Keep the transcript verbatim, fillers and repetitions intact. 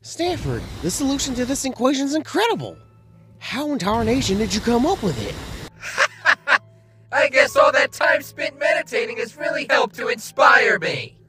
Stanford, the solution to this equation is incredible. How in tarnation did you come up with it? I guess all that time spent meditating has really helped to inspire me.